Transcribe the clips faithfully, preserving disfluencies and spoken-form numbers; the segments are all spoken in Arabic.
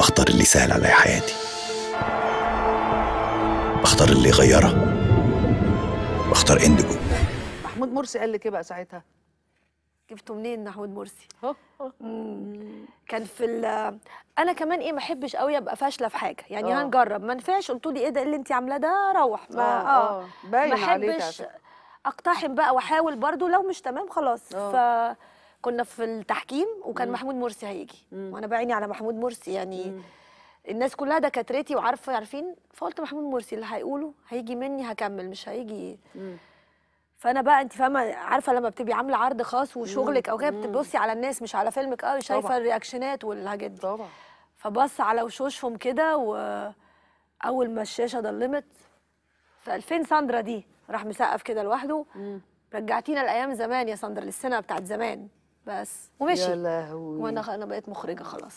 بختار اللي يسهل علي حياتي، بختار اللي يغيرها، بختار انديجو. محمود مرسي قال لك ايه بقى ساعتها؟ جبته منين محمود مرسي؟ كان في ال انا كمان ايه ما احبش قوي ابقى فاشله في حاجه، يعني أوه. هنجرب ما نفعش قلتوا لي ايه ده اللي انت عاملاه ده، روح ما اه, آه. باين ما احبش اقتحم بقى واحاول برضو، لو مش تمام خلاص. أوه. فكنا في التحكيم وكان مم. محمود مرسي هيجي مم. وانا بعيني على محمود مرسي، يعني مم. الناس كلها دكاترتي وعارفه عارفين، فقلت محمود مرسي اللي هيقوله هيجي مني هكمل مش هيجي. مم. فانا بقى انت فاهمه عارفه لما بتبقي عامله عرض خاص وشغلك او كده بتبصي على الناس مش على فيلمك قوي، شايفه الرياكشنات والحاجات دي طبعا. فبص على وشوشهم كده، واول ما الشاشه ضلمت في ألفين ساندرا دي راح مسقف كده لوحده. مم. رجعتينا لايام زمان يا ساندرا، للسينما بتاعت زمان بس، ومشي. يا لهوي. وانا انا بقيت مخرجه خلاص.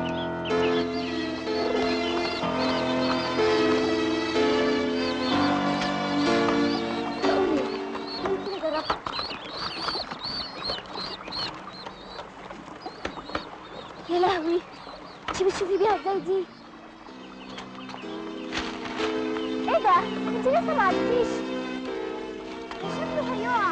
يا لهوي، انتي بتشوفي بيها ازاي دي؟ ايه ده؟ انتي لسه ما عدتيش، ده شكله هيقع.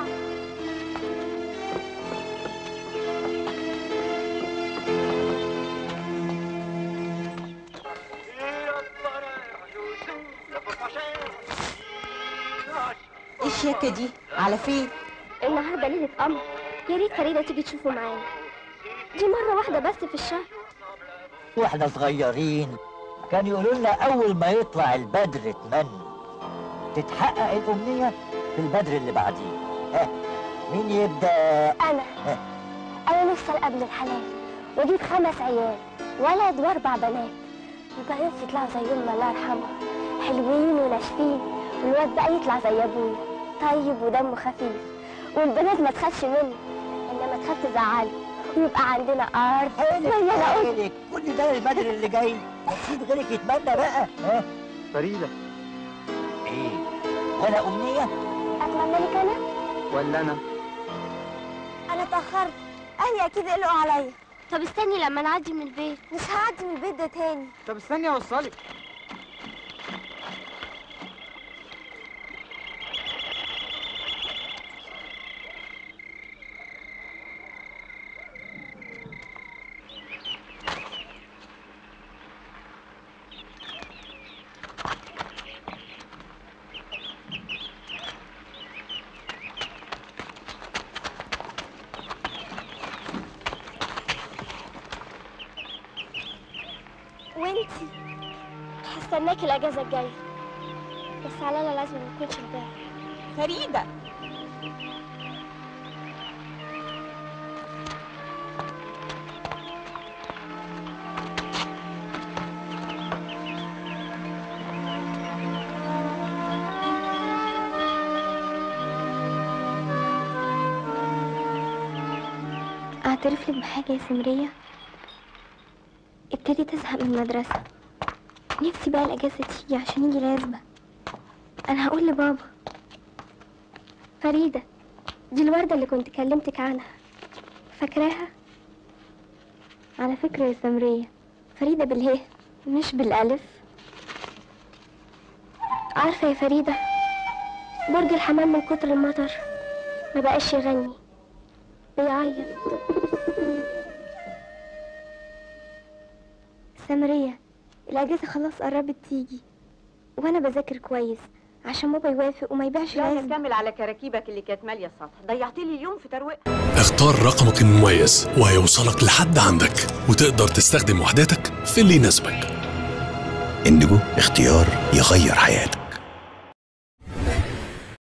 ايه الشياكه دي؟ على فين؟ النهارده ليله قمر، يا ريت فريده تيجي تشوفه معانا. دي مرة واحدة بس في الشهر. واحنا صغيرين كان يقولوا لنا أول ما يطلع البدر اتمنى تتحقق الأمنية في البدر اللي بعديه. ها مين يبدأ؟ أنا. ها. أنا نفسي ألقى ابن الحلال وأجيب خمس عيال، ولد وأربع بنات، البنات يطلعوا زيهم الله يرحمه، حلوين وناشفين، والواد بقى يطلع زي أبويا طيب ودمه خفيف، والبنات ما تخافش منه إنما تخاف تزعله، ويبقى عندنا ارض مليانه قطط. كل ده البدر اللي جاي، نسيب غيرك يتمنى بقى. ها فريده ايه؟ ولا امنيه؟ اتمنى لك انا؟ ولا انا؟ انا اتاخرت، اهلي اكيد قلقوا عليا. طب استني لما نعدي من البيت. مش هعدي من البيت ده تاني. طب استني اوصلك. وانتي هستناكي الاجازه الجايه، بس على لازم ما نكونش امبارح. فريده اعترف لك بحاجه يا سمريه، ابتديت ازهق من المدرسة، نفسي بقى الأجازة تيجي عشان يجي العزبة. أنا هقول لبابا. فريدة دي الوردة اللي كنت كلمتك عنها، فاكراها؟ على فكرة يا سمرية، فريدة بالهاء مش بالألف. عارفة يا فريدة، برج الحمام من كتر المطر ما بقاش يغني، بيعيط. سمرية الأجازة خلاص قربت تيجي، وأنا بذاكر كويس عشان بابا يوافق وما يبيعش العزبة. لا تكمل على كراكيبك اللي كانت مالية السطح، ضيعت لي اليوم في ترويق. اختار رقمك المميز وهيوصلك لحد عندك، وتقدر تستخدم وحداتك في اللي يناسبك. انديجو، اختيار يغير حياتك.